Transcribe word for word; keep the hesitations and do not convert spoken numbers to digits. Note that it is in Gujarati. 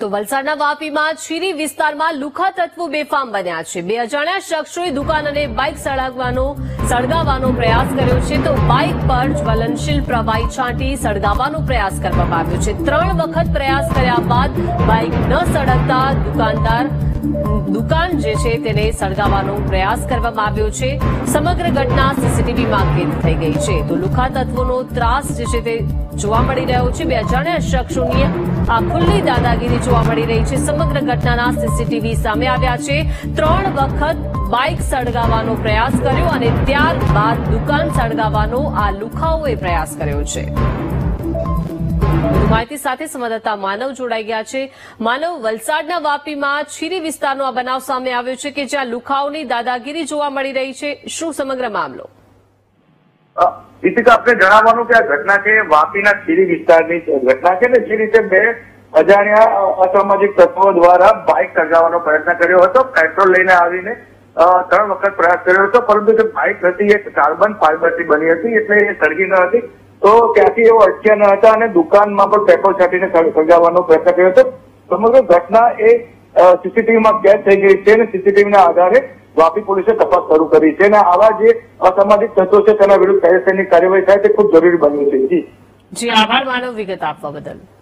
તો વલસાડના વાપીમાં છીરી વિસ્તારમાં લુખા તત્વો બેફામ બન્યા છે। બે અજાણ્યા શખ્સોએ દુકાન અને બાઇક સળગાવવાનો સળગાવવાનો પ્રયાસ કર્યો છે તો બાઇક પર જ્વલનશીલ પ્રવાહી છાંટી સળગાવવાનો પ્રયાસ કરવામાં આવ્યો છે। ત્રણ વખત પ્રયાસ કર્યા બાદ બાઇક ન સળગતા દુકાનદાર દુકાન જે છે તેને સળગાવવાનો પ્રયાસ કરવામાં આવ્યો છે। સમગ્ર ઘટના સીસીટીવીમાં કેદ થઈ ગઈ છે તો લુખા તત્વોનો ત્રાસ જે છે તે જોવા મળી રહ્યો છે। બે અજાણ્યા શખ્સોની આ ખુલ્લી દાદાગીરી જોવા મળી રહી છે। સમગ્ર ઘટનાના સીસીટીવી સામે આવ્યા છે। ત્રણ વખત બાઇક સળગાવવાનો પ્રયાસ કર્યો અને ત્યારબાદ દુકાન સળગાવવાનો આ લુખાઓએ પ્રયાસ કર્યો છે। વધુ માહિતી સાથે સંવાદદાતા માનવ જોડાઈ ગયા છે। માનવ, વલસાડના વાપીમાં છીરી વિસ્તારનો આ બનાવ સામે આવ્યો છે કે જ્યાં લુખાઓની દાદાગીરી જોવા મળી રહી છે। શું સમગ્ર મામલો? ઈતિકા આપને જણાવવાનું કે આ ઘટના છે વાપીના છીરી વિસ્તારની ઘટના છે ને જે રીતે બે અજાણ્યા અસામાજિક તત્વો દ્વારા બાઇક સળગાવવાનો પ્રયત્ન કર્યો હતો। પેટ્રોલ લઈને આવીને ત્રણ વખત પ્રયાસ કર્યો હતો પરંતુ જે બાઇક હતી એ કાર્બન ફાઈબરથી બની હતી એટલે એ સળગી ન હતી તો ત્યાંથી એવો અટક્યા ન હતા અને દુકાનમાં પણ પેટ્રોલ છાંટીને સળગાવવાનો પ્રયત્ન કર્યો હતો। સમગ્ર ઘટના એ સીસીટીવીમાં કેદ થઈ ગઈ છે અને સીસીટીવીના આધારે વાપી પોલીસે તપાસ શરૂ કરી છે અને આવા જે અસામાજિક તત્વો છે તેના વિરુદ્ધ કાયદેસરની કાર્યવાહી થાય તે ખૂબ જરૂરી બન્યું છે। જી જી આભાર માનવ, વિગત આપવા બદલ।